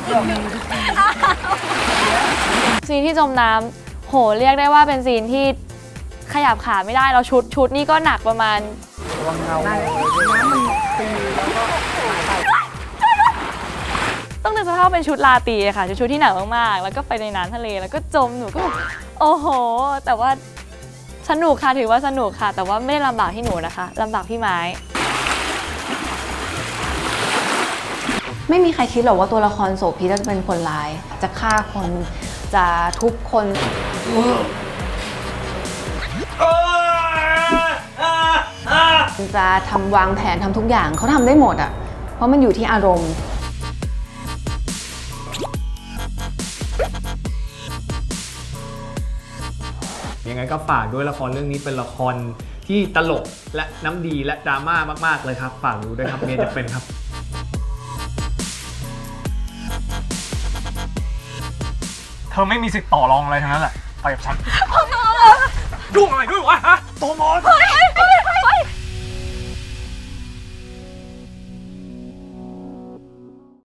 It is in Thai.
ซีนที่จมน้ำโหเรียกได้ว่าเป็นซีนที่ขยับขาไม่ได้แล้วชุดนี่ก็หนักประมาณต้องนึกสภาพเป็นชุดลาตรีค่ะชุดที่หนักมากๆแล้วก็ไปในน้ำทะเลแล้วก็จมหนูก็โอ้โหแต่ว่าสนุกค่ะถือว่าสนุกค่ะแต่ว่าไม่ได้ลำบากที่หนูนะคะลำบากพี่ไม้ไม่มีใครคิดหรอกว่าตัวละครโสภิตจะเป็นคนร้ายจะฆ่าคนจะทุบคนจะทำวางแผนทำทุกอย่างเขาทำได้หมดอ่ะเพราะมันอยู่ที่อารมณ์ยังไงก็ฝากด้วยละครเรื่องนี้เป็นละครที่ตลกและน้ำดีและดราม่ามากๆเลยครับฝากดูด้วยครับเมียจะเป็นครับเธอไม่มีสิทธิ์ต่อรองอะไรทั้งนั้นแหละไปกับฉันยุ่งอะไรด้วยวะฮะโตมอน